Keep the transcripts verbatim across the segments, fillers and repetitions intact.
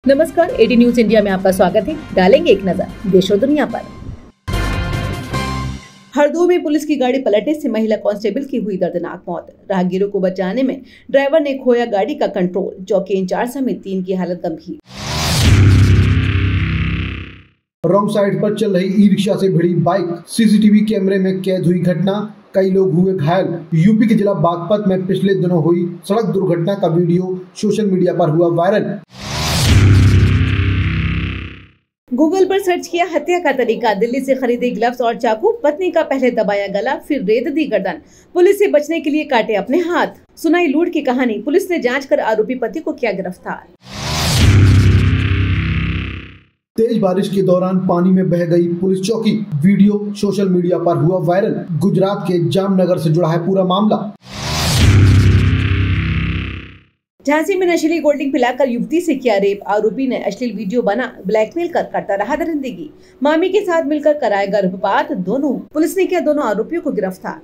नमस्कार, eighty news India में आपका स्वागत है। डालेंगे एक नजर देश और दुनिया पर। हरदोई में पुलिस की गाड़ी पलटने से महिला कांस्टेबल की हुई दर्दनाक मौत। राहगीरों को बचाने में ड्राइवर ने खोया गाड़ी का कंट्रोल। चौकी इंचार्ज समेत तीन की हालत गंभीर। रॉन्ग साइड पर चल रही ई रिक्शा से भिड़ी बाइक, सीसीटीवी कैमरे में कैद हुई घटना। कई लोग हुए घायल। यूपी के जिला बागपत में पिछले दिनों हुई सड़क दुर्घटना का वीडियो सोशल मीडिया पर हुआ वायरल। गूगल पर सर्च किया हत्या का तरीका। दिल्ली से खरीदे ग्लव्स और चाकू। पत्नी का पहले दबाया गला, फिर रेत दी गर्दन। पुलिस से बचने के लिए काटे अपने हाथ। सुनाई लूट की कहानी। पुलिस ने जांच कर आरोपी पति को किया गिरफ्तार। तेज बारिश के दौरान पानी में बह गई पुलिस चौकी। वीडियो सोशल मीडिया पर हुआ वायरल। गुजरात के जामनगर से जुड़ा है पूरा मामला। झांसी में नशीली कोल्ड ड्रिंक पिलाकर युवती से किया रेप। आरोपी ने अश्लील वीडियो बना ब्लैकमेल कर करता रहा दरिंदगी। मामी के साथ मिलकर कराया गर्भपात। दोनों पुलिस ने किया दोनों आरोपियों को गिरफ्तार।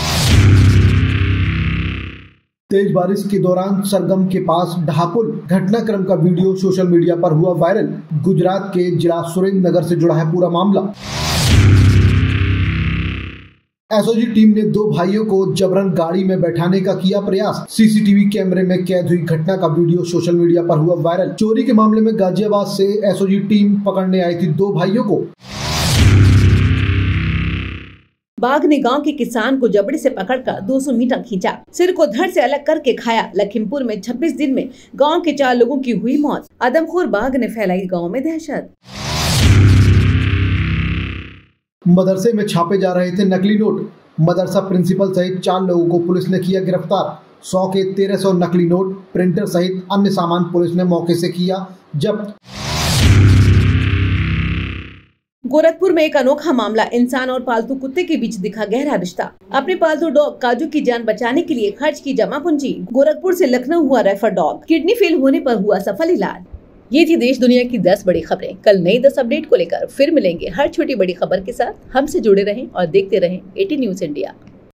तेज बारिश के दौरान सरगम के पास ढाकुल घटनाक्रम का वीडियो सोशल मीडिया पर हुआ वायरल। गुजरात के जिला सुरेंद्रनगर से जुड़ा है पूरा मामला। एसओजी टीम ने दो भाइयों को जबरन गाड़ी में बैठाने का किया प्रयास। सीसीटीवी कैमरे में कैद हुई घटना का वीडियो सोशल मीडिया पर हुआ वायरल। चोरी के मामले में गाजियाबाद से एसओजी टीम पकड़ने आई थी दो भाइयों को। बाघ ने गांव के किसान को जबड़े से पकड़कर दो सौ मीटर खींचा। सिर को धड़ से अलग करके खाया। लखीमपुर में छब्बीस दिन में गांव के चार लोगों की हुई मौत। आदमखोर बाघ ने फैलाई गांव में दहशत। मदरसे में छापे जा रहे थे नकली नोट। मदरसा प्रिंसिपल सहित चार लोगों को पुलिस ने किया गिरफ्तार। सौ के तेरह सौ नकली नोट, प्रिंटर सहित अन्य सामान पुलिस ने मौके से किया जब्त। गोरखपुर में एक अनोखा मामला। इंसान और पालतू कुत्ते के बीच दिखा गहरा रिश्ता। अपने पालतू डॉग काजू की जान बचाने के लिए खर्च की जमा पूंजी। गोरखपुर से लखनऊ हुआ रेफर डॉग। किडनी फेल होने पर हुआ सफल इलाज। ये थी देश दुनिया की दस बड़ी खबरें। कल नई दस अपडेट को लेकर फिर मिलेंगे। हर छोटी बड़ी खबर के साथ हमसे जुड़े रहें और देखते रहें एटी न्यूज इंडिया।